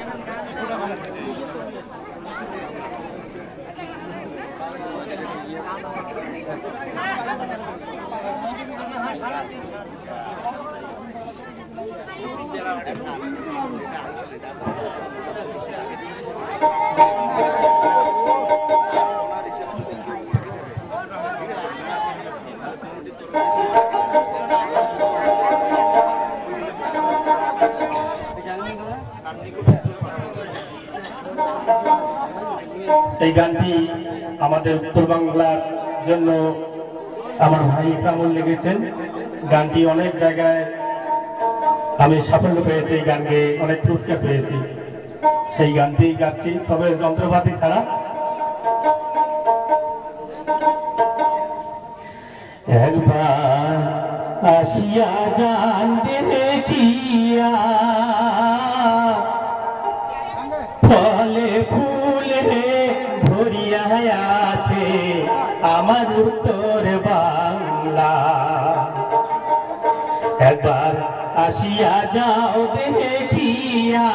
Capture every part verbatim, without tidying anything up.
এই গানটি আমাদের উত্তর বাংলার জন্য আমার ভাই ইকরামুল লিখেছেন। গানটি অনেক জায়গায় আমি সাফল্য পেয়েছি, এই গানকে অনেক পুরস্কার পেয়েছি। সেই গানটি গাচ্ছি, তবে যন্ত্রপাতি ছাড়া। একবার আসিয়া গান দেখিয়া ফলে ফুলে ভরিয়া আছে আমার উত্তর বাংলা। একবার আসিয়া যাও দেখিয়া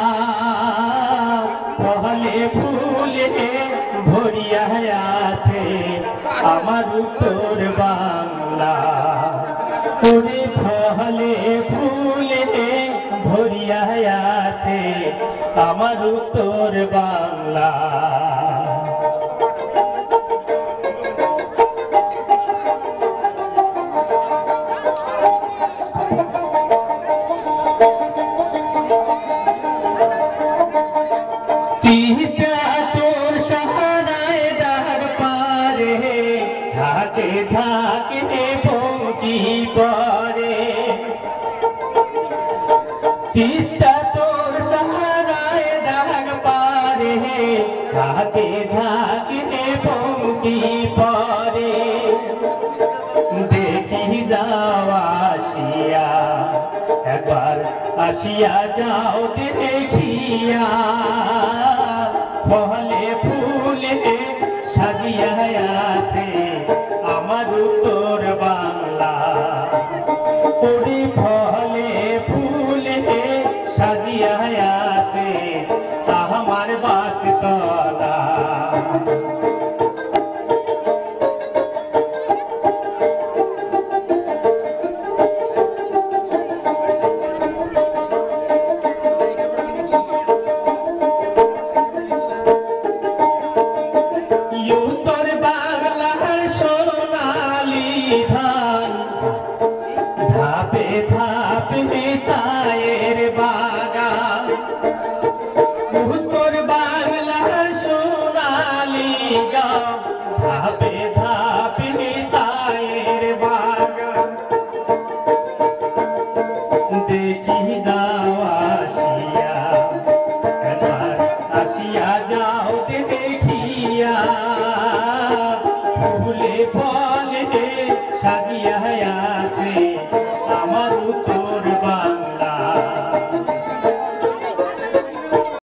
ফলে ফুলে ভরিয়া আছে আমার উত্তর বাংলা। ওরে ফলে ফুলে ভরিয়া আছে আমার উত্তর বাংলা। তিস্তা তোর সাহারায় দাগ পারে ঝাঁকে ঝাঁকে পৌঁছি পরে। তিস্তা তোর সাহারায় দাগ পারে ঝাঁকে ঝাঁকে পৌঁছি পরে। দেখি যাও আসিয়া একবার আসিয়া যাও দেখিয়া